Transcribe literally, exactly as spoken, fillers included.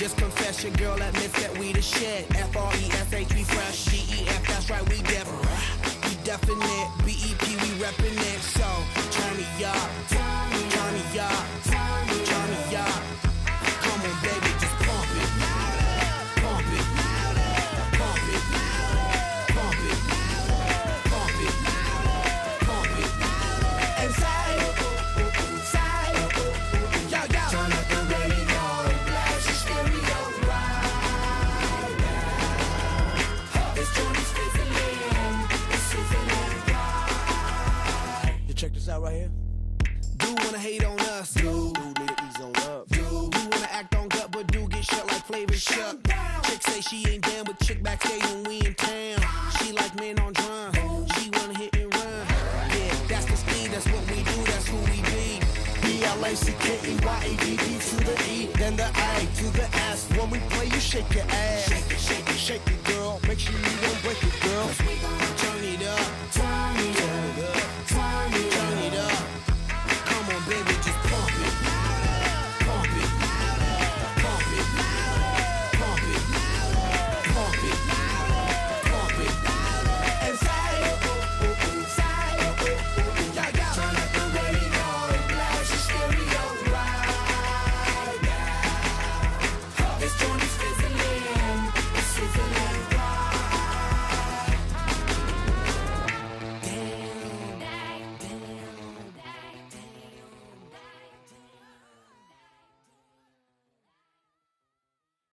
just confess your girl admits that we the shit. F R E S H, we fresh. G E F, that's right, we def. We definite. B E P, we reppin' it. So, turn me up, turn me up, turn me up. Come on, baby, just pump it. Pump it. Pump it. Pump it. Pump it. Pump it. And say, say, yo, yo. Turn up the radio, blast your stereo right now. This joint is fizzling, it's sizzling right. You check this out right here. Do wanna hate on us, do. Do need to ease on up, do. Do wanna act on gut, but do get shut like Flavor Shut. Chick say she ain't down, but chick backstage when we in town. She like men on drum, she wanna hit and run. Yeah, that's the speed, that's what we do, that's who we be. B L A C K E Y A D D to the E, then the A to the S. When we play, you shake your ass.